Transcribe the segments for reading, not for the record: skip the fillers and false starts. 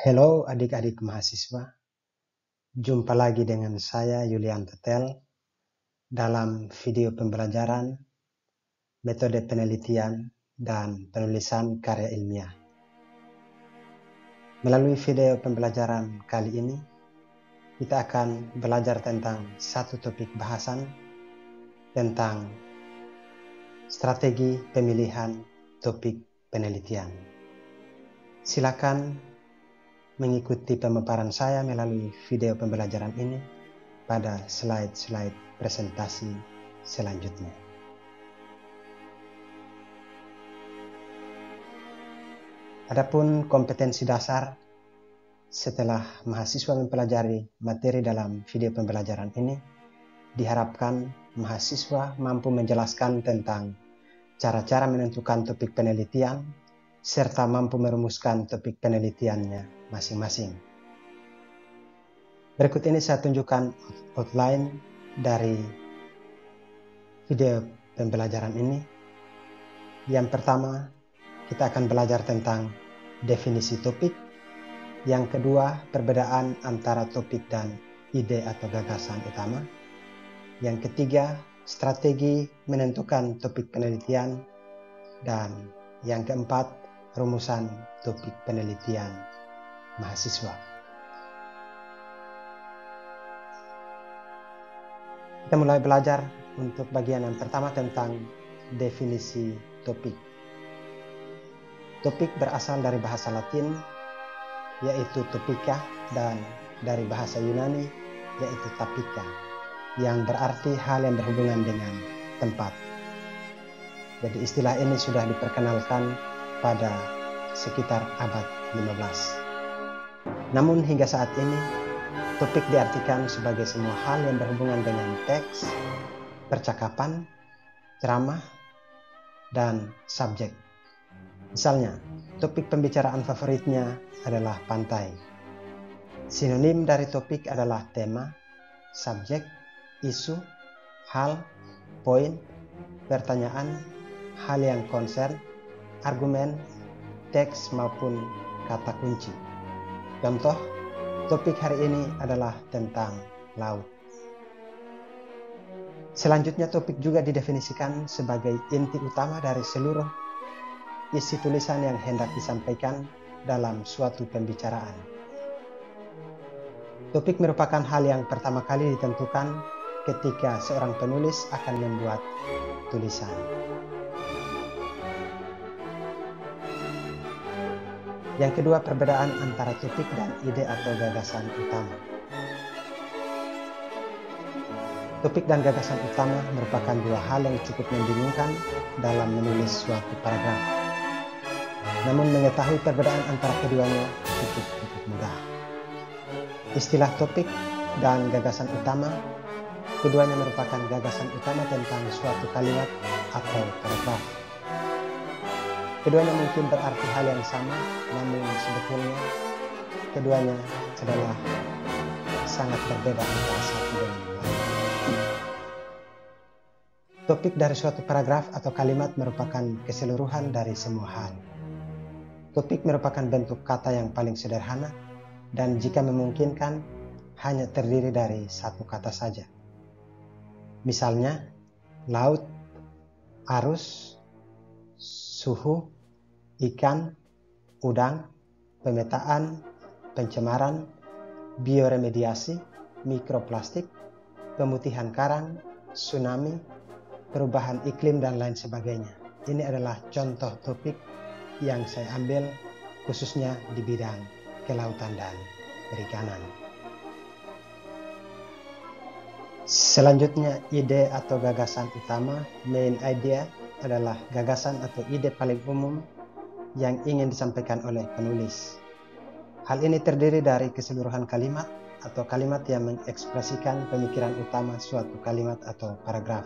Halo adik-adik mahasiswa, jumpa lagi dengan saya Yulian Tetel dalam video pembelajaran metode penelitian dan penulisan karya ilmiah. Melalui video pembelajaran kali ini, kita akan belajar tentang satu topik bahasan tentang strategi pemilihan topik penelitian. Silakan mengikuti pemaparan saya melalui video pembelajaran ini pada slide-slide presentasi selanjutnya. Adapun kompetensi dasar setelah mahasiswa mempelajari materi dalam video pembelajaran ini, diharapkan mahasiswa mampu menjelaskan tentang cara-cara menentukan topik penelitian serta mampu merumuskan topik penelitiannya masing-masing. Berikut ini saya tunjukkan outline dari video pembelajaran ini. Yang pertama, kita akan belajar tentang definisi topik. Yang kedua, perbedaan antara topik dan ide atau gagasan utama. Yang ketiga, strategi menentukan topik penelitian. Dan yang keempat, rumusan topik penelitian mahasiswa. Kita mulai belajar untuk bagian yang pertama tentang definisi topik. Topik berasal dari bahasa Latin, yaitu topika, dan dari bahasa Yunani, yaitu tapika, yang berarti hal yang berhubungan dengan tempat. Jadi istilah ini sudah diperkenalkan pada sekitar abad 15. Namun hingga saat ini, topik diartikan sebagai semua hal yang berhubungan dengan teks, percakapan, ceramah, dan subjek. Misalnya, topik pembicaraan favoritnya adalah pantai. Sinonim dari topik adalah tema, subjek, isu, hal, poin, pertanyaan, hal yang concern, argumen, teks maupun kata kunci. Contoh, topik hari ini adalah tentang laut. Selanjutnya, topik juga didefinisikan sebagai inti utama dari seluruh isi tulisan yang hendak disampaikan dalam suatu pembicaraan. Topik merupakan hal yang pertama kali ditentukan ketika seorang penulis akan membuat tulisan. Yang kedua, perbedaan antara topik dan ide atau gagasan utama. Topik dan gagasan utama merupakan dua hal yang cukup membingungkan dalam menulis suatu paragraf. Namun mengetahui perbedaan antara keduanya cukup mudah. Istilah topik dan gagasan utama, keduanya merupakan gagasan utama tentang suatu kalimat atau paragraf. Keduanya mungkin berarti hal yang sama, namun sebetulnya keduanya adalah sangat berbeda antara satu dengan lain. Topik dari suatu paragraf atau kalimat merupakan keseluruhan dari semua hal. Topik merupakan bentuk kata yang paling sederhana dan jika memungkinkan hanya terdiri dari satu kata saja. Misalnya, laut, arus, suhu, ikan, udang, pemetaan, pencemaran, bioremediasi, mikroplastik, pemutihan karang, tsunami, perubahan iklim, dan lain sebagainya. Ini adalah contoh topik yang saya ambil khususnya di bidang kelautan dan perikanan. Selanjutnya, ide atau gagasan utama, main idea, adalah gagasan atau ide paling umum yang ingin disampaikan oleh penulis. Hal ini terdiri dari keseluruhan kalimat atau kalimat yang mengekspresikan pemikiran utama suatu kalimat atau paragraf.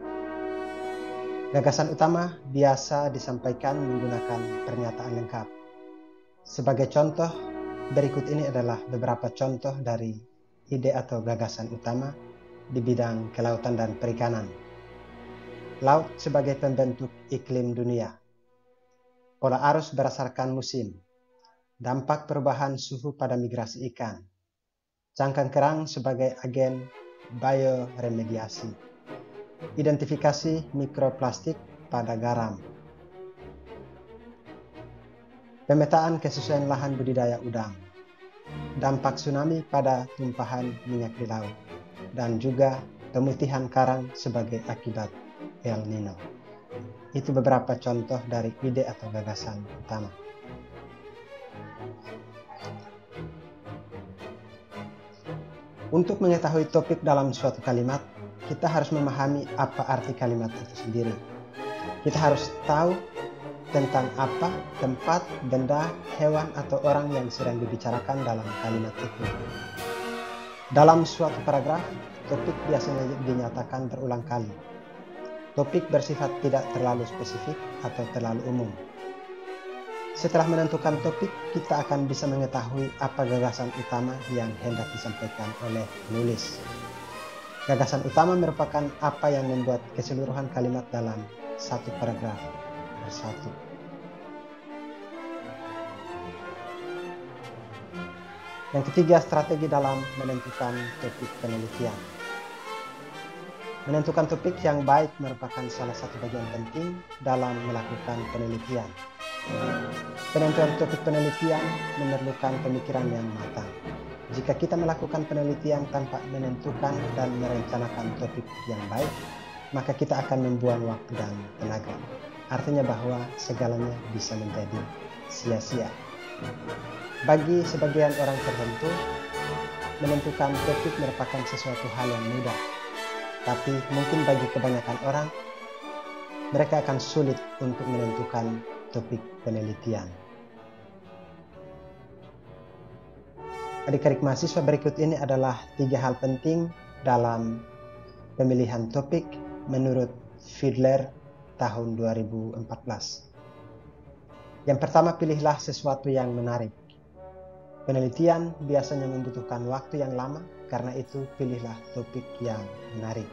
Gagasan utama biasa disampaikan menggunakan pernyataan lengkap. Sebagai contoh, berikut ini adalah beberapa contoh dari ide atau gagasan utama di bidang kelautan dan perikanan. Laut sebagai pembentuk iklim dunia. Pola arus berdasarkan musim. dampak perubahan suhu pada migrasi ikan, cangkang kerang sebagai agen bioremediasi, identifikasi mikroplastik pada garam, pemetaan kesesuaian lahan budidaya udang, dampak tsunami pada tumpahan minyak di laut, dan juga pemutihan karang sebagai akibat El Nino. Itu beberapa contoh dari ide atau gagasan utama. Untuk mengetahui topik dalam suatu kalimat, kita harus memahami apa arti kalimat itu sendiri. Kita harus tahu tentang apa, tempat, benda, hewan, atau orang yang sedang dibicarakan dalam kalimat itu. Dalam suatu paragraf, topik biasanya dinyatakan berulang kali. Topik bersifat tidak terlalu spesifik atau terlalu umum. Setelah menentukan topik, kita akan bisa mengetahui apa gagasan utama yang hendak disampaikan oleh penulis. Gagasan utama merupakan apa yang membuat keseluruhan kalimat dalam satu paragraf bersatu. Yang ketiga, strategi dalam menentukan topik penelitian. Menentukan topik yang baik merupakan salah satu bagian penting dalam melakukan penelitian. Penentuan topik penelitian memerlukan pemikiran yang matang. Jika kita melakukan penelitian tanpa menentukan dan merencanakan topik yang baik, maka kita akan membuang waktu dan tenaga. Artinya bahwa segalanya bisa menjadi sia-sia. Bagi sebagian orang tertentu, menentukan topik merupakan sesuatu hal yang mudah. Tapi mungkin bagi kebanyakan orang, mereka akan sulit untuk menentukan topik penelitian. Adik-adik mahasiswa, berikut ini adalah 3 hal penting dalam pemilihan topik menurut Fiedler tahun 2014. Yang pertama, pilihlah sesuatu yang menarik. Penelitian biasanya membutuhkan waktu yang lama, karena itu pilihlah topik yang menarik.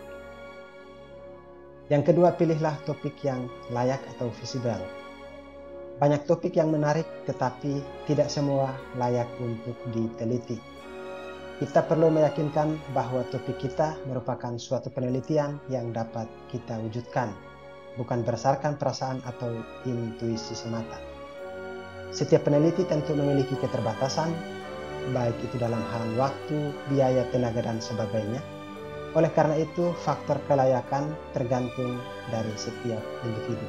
Yang kedua, pilihlah topik yang layak atau visible. Banyak topik yang menarik, tetapi tidak semua layak untuk diteliti. Kita perlu meyakinkan bahwa topik kita merupakan suatu penelitian yang dapat kita wujudkan, bukan berdasarkan perasaan atau intuisi semata. Setiap peneliti tentu memiliki keterbatasan, baik itu dalam hal waktu, biaya, tenaga, dan sebagainya. Oleh karena itu, faktor kelayakan tergantung dari setiap individu.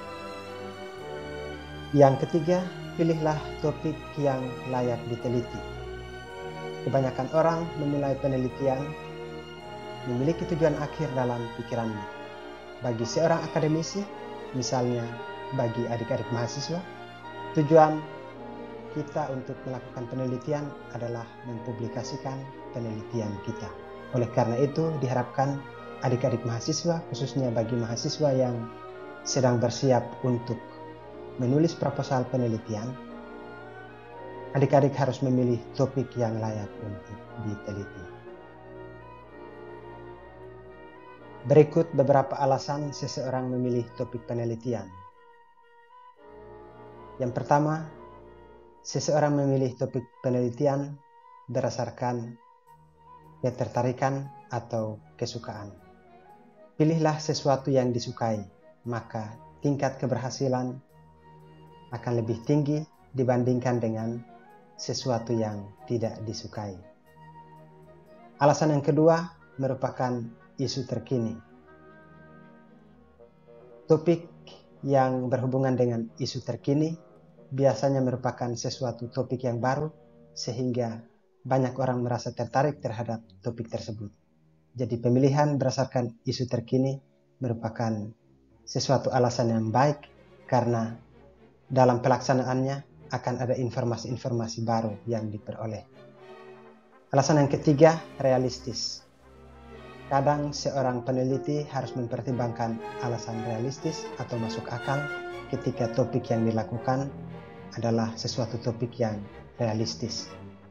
Yang ketiga, pilihlah topik yang layak diteliti. Kebanyakan orang memulai penelitian memiliki tujuan akhir dalam pikirannya. Bagi seorang akademisi, misalnya bagi adik-adik mahasiswa, tujuan kita untuk melakukan penelitian adalah mempublikasikan penelitian kita. Oleh karena itu, diharapkan adik-adik mahasiswa, khususnya bagi mahasiswa yang sedang bersiap untuk menulis proposal penelitian, adik-adik harus memilih topik yang layak untuk diteliti. Berikut beberapa alasan seseorang memilih topik penelitian. Yang pertama, seseorang memilih topik penelitian berdasarkan ketertarikan atau kesukaan. Pilihlah sesuatu yang disukai, maka tingkat keberhasilan akan lebih tinggi dibandingkan dengan sesuatu yang tidak disukai. Alasan yang kedua merupakan isu terkini. Topik yang berhubungan dengan isu terkini biasanya merupakan sesuatu topik yang baru, sehingga banyak orang merasa tertarik terhadap topik tersebut. Jadi pemilihan berdasarkan isu terkini merupakan sesuatu alasan yang baik, karena dalam pelaksanaannya akan ada informasi-informasi baru yang diperoleh. Alasan yang ketiga, realistis. Kadang seorang peneliti harus mempertimbangkan alasan realistis atau masuk akal ketika topik yang dilakukan adalah sesuatu topik yang realistis.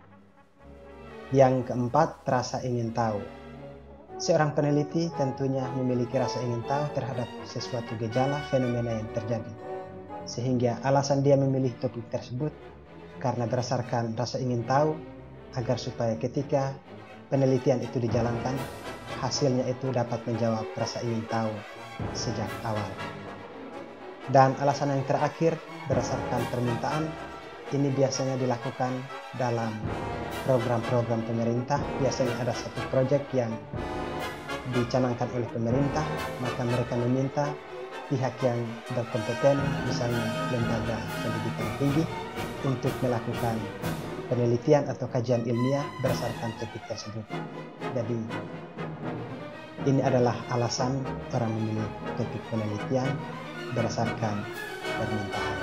Yang keempat, rasa ingin tahu. Seorang peneliti tentunya memiliki rasa ingin tahu terhadap sesuatu gejala fenomena yang terjadi, sehingga alasan dia memilih topik tersebut karena berdasarkan rasa ingin tahu, agar supaya ketika penelitian itu dijalankan, hasilnya itu dapat menjawab rasa ingin tahu sejak awal. Dan alasan yang terakhir, berdasarkan permintaan, ini biasanya dilakukan dalam program-program pemerintah. Biasanya ada satu proyek yang dicanangkan oleh pemerintah, maka mereka meminta pihak yang berkompeten, misalnya lembaga pendidikan tinggi, untuk melakukan penelitian atau kajian ilmiah berdasarkan topik tersebut. Jadi ini adalah alasan orang memilih topik penelitian berdasarkan permintaan.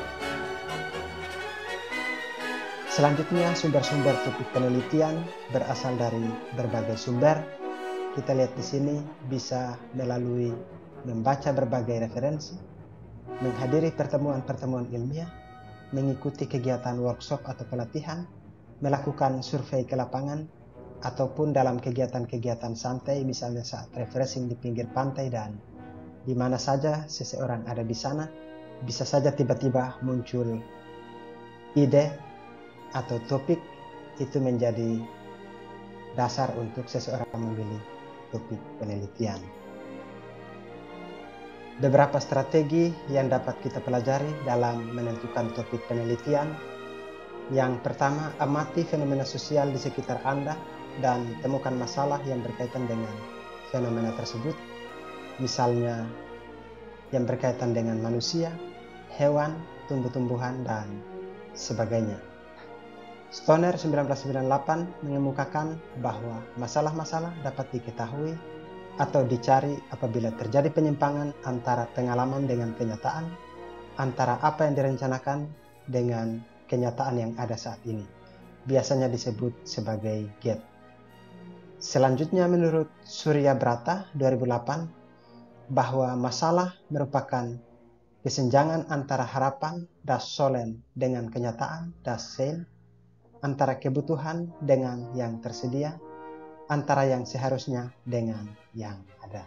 Selanjutnya, sumber-sumber topik penelitian berasal dari berbagai sumber. Kita lihat di sini bisa melalui membaca berbagai referensi, menghadiri pertemuan-pertemuan ilmiah, mengikuti kegiatan workshop atau pelatihan, melakukan survei ke lapangan, ataupun dalam kegiatan-kegiatan santai, misalnya saat refreshing di pinggir pantai dan di mana saja seseorang ada di sana, bisa saja tiba-tiba muncul ide atau topik, itu menjadi dasar untuk seseorang memilih topik penelitian. Beberapa strategi yang dapat kita pelajari dalam menentukan topik penelitian. Yang pertama, amati fenomena sosial di sekitar Anda dan temukan masalah yang berkaitan dengan fenomena tersebut. Misalnya yang berkaitan dengan manusia, hewan, tumbuh-tumbuhan, dan sebagainya. Stoner 1998 mengemukakan bahwa masalah-masalah dapat diketahui atau dicari apabila terjadi penyimpangan antara pengalaman dengan kenyataan, antara apa yang direncanakan dengan kenyataan yang ada saat ini. Biasanya disebut sebagai gap. Selanjutnya, menurut Surya Brata 2008, bahwa masalah merupakan kesenjangan antara harapan das Sollen dengan kenyataan das Sein, antara kebutuhan dengan yang tersedia, antara yang seharusnya dengan yang ada.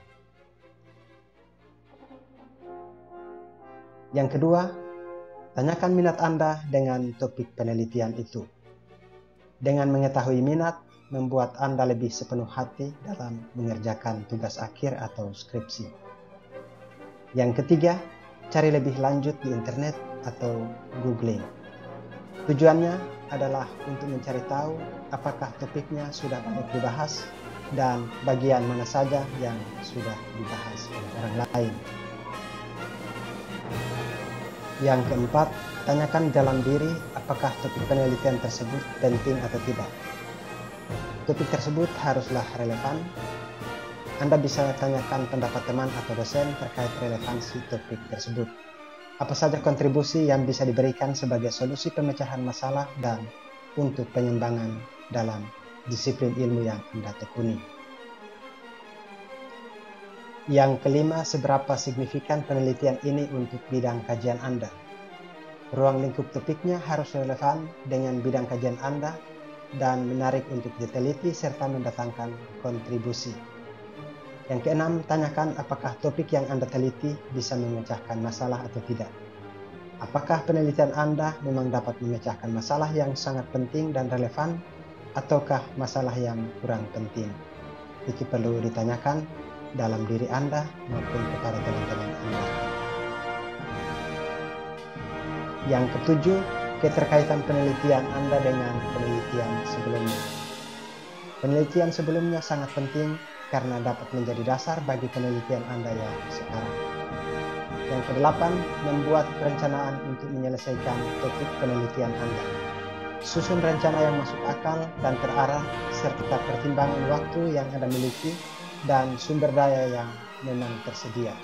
Yang kedua, tanyakan minat Anda dengan topik penelitian itu. Dengan mengetahui minat, membuat Anda lebih sepenuh hati dalam mengerjakan tugas akhir atau skripsi. Yang ketiga, cari lebih lanjut di internet atau googling. Tujuannya adalah untuk mencari tahu apakah topiknya sudah banyak dibahas dan bagian mana saja yang sudah dibahas oleh orang lain. Yang keempat, tanyakan dalam diri apakah topik penelitian tersebut penting atau tidak. Topik tersebut haruslah relevan. Anda bisa tanyakan pendapat teman atau dosen terkait relevansi topik tersebut. Apa saja kontribusi yang bisa diberikan sebagai solusi pemecahan masalah dan untuk pengembangan dalam disiplin ilmu yang Anda tekuni. Yang kelima, seberapa signifikan penelitian ini untuk bidang kajian Anda. Ruang lingkup topiknya harus relevan dengan bidang kajian Anda dan menarik untuk diteliti serta mendatangkan kontribusi. Yang keenam, tanyakan apakah topik yang Anda teliti bisa memecahkan masalah atau tidak. Apakah penelitian Anda memang dapat memecahkan masalah yang sangat penting dan relevan, ataukah masalah yang kurang penting? Itu perlu ditanyakan dalam diri Anda maupun kepada teman-teman Anda. Yang ketujuh, keterkaitan penelitian Anda dengan penelitian sebelumnya. Penelitian sebelumnya sangat penting karena dapat menjadi dasar bagi penelitian Anda yang sekarang. Yang kedelapan, membuat perencanaan untuk menyelesaikan topik penelitian Anda. Susun rencana yang masuk akal dan terarah serta pertimbangan waktu yang Anda miliki dan sumber daya yang memang tersedia.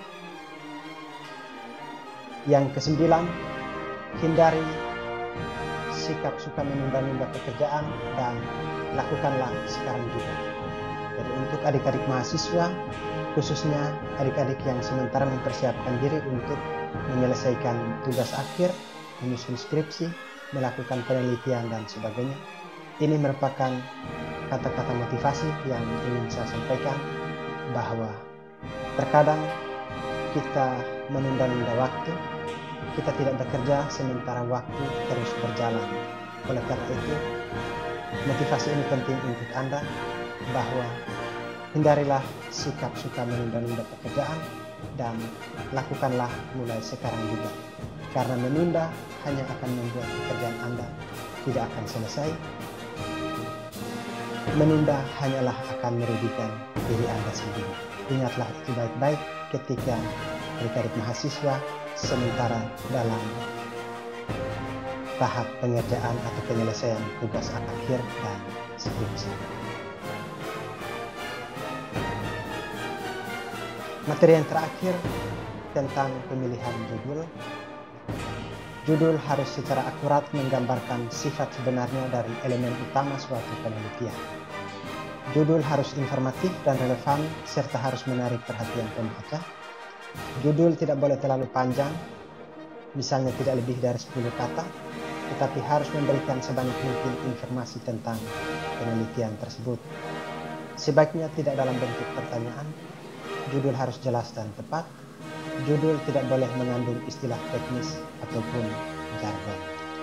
Yang kesembilan, hindari sikap suka menunda-nunda pekerjaan dan lakukanlah sekarang juga. Jadi untuk adik-adik mahasiswa, khususnya adik-adik yang sementara mempersiapkan diri untuk menyelesaikan tugas akhir, menyusun skripsi, melakukan penelitian dan sebagainya, ini merupakan kata-kata motivasi yang ingin saya sampaikan, bahwa terkadang kita menunda-nunda waktu kita tidak bekerja sementara waktu terus berjalan. Oleh karena itu, motivasi ini penting untuk Anda bahwa hindarilah sikap suka menunda-nunda pekerjaan dan lakukanlah mulai sekarang juga. Karena menunda hanya akan membuat pekerjaan Anda tidak akan selesai. Menunda hanyalah akan merugikan diri Anda sendiri. Ingatlah itu baik-baik ketika adik-adik mahasiswa sementara dalam tahap pengerjaan atau penyelesaian tugas akhir dan skripsi. Materi yang terakhir tentang pemilihan judul. Judul harus secara akurat menggambarkan sifat sebenarnya dari elemen utama suatu penelitian. Judul harus informatif dan relevan serta harus menarik perhatian pembaca. Judul tidak boleh terlalu panjang, misalnya tidak lebih dari 10 kata, tetapi harus memberikan sebanyak mungkin informasi tentang penelitian tersebut. Sebaiknya tidak dalam bentuk pertanyaan. Judul harus jelas dan tepat. Judul tidak boleh mengandung istilah teknis ataupun jargon.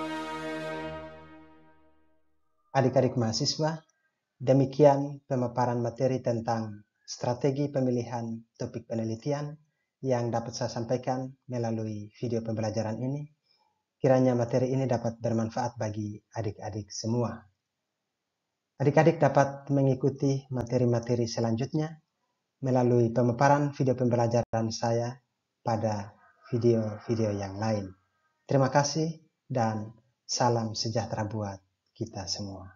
Adik-adik mahasiswa, demikian pemaparan materi tentang strategi pemilihan topik penelitian yang dapat saya sampaikan melalui video pembelajaran ini. Kiranya materi ini dapat bermanfaat bagi adik-adik semua. Adik-adik dapat mengikuti materi-materi selanjutnya melalui pemaparan video pembelajaran saya pada video-video yang lain. Terima kasih dan salam sejahtera buat kita semua.